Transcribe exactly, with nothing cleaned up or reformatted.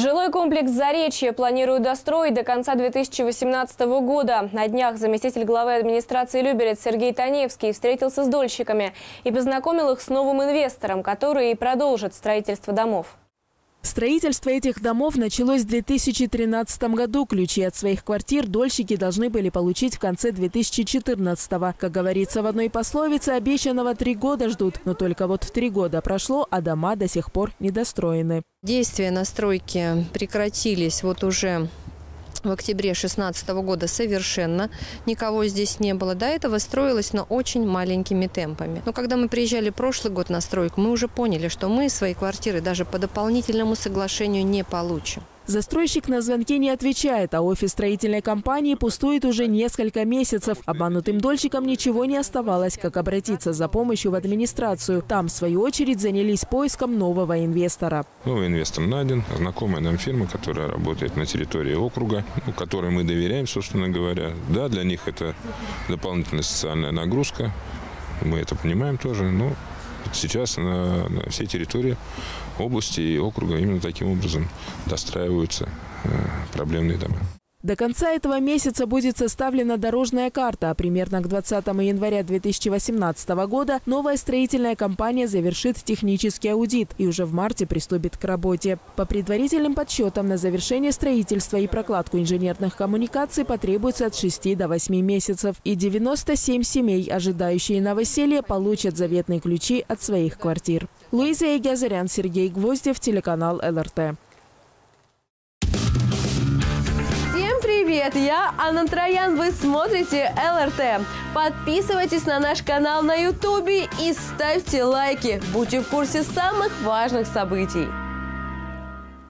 Жилой комплекс «Заречье» планируют достроить до конца две тысячи восемнадцатого года. На днях заместитель главы администрации Люберец Сергей Таневский встретился с дольщиками и познакомил их с новым инвестором, который и продолжит строительство домов. Строительство этих домов началось в две тысячи тринадцатом году. Ключи от своих квартир дольщики должны были получить в конце две тысячи четырнадцатого. Как говорится в одной пословице, обещанного три года ждут. Но только вот три года прошло, а дома до сих пор недостроены. Действия на стройке прекратились вот уже в октябре две тысячи шестнадцатого года совершенно. Никого здесь не было. До этого строилось, но очень маленькими темпами. Но когда мы приезжали прошлый год на стройку, мы уже поняли, что мы свои квартиры даже по дополнительному соглашению не получим. Застройщик на звонки не отвечает, а офис строительной компании пустует уже несколько месяцев. Обманутым дольщикам ничего не оставалось, как обратиться за помощью в администрацию. Там, в свою очередь, занялись поиском нового инвестора. Новый инвестор найден. Знакомая нам фирма, которая работает на территории округа, ну, которой мы доверяем, собственно говоря. Да, для них это дополнительная социальная нагрузка. Мы это понимаем тоже, но сейчас на, на всей территории области и округа именно таким образом достраиваются э, проблемные дома. До конца этого месяца будет составлена дорожная карта, а примерно к двадцатому января две тысячи восемнадцатого года новая строительная компания завершит технический аудит и уже в марте приступит к работе. По предварительным подсчетам, на завершение строительства и прокладку инженерных коммуникаций потребуется от шести до восьми месяцев. И девяносто семь семей, ожидающие новоселья, получат заветные ключи от своих квартир. Луиза Егязарян, Сергей Гвоздев, телеканал эл эр тэ. Привет, я Анна Троян, вы смотрите эл эр тэ. Подписывайтесь на наш канал на ютубе и ставьте лайки. Будьте в курсе самых важных событий.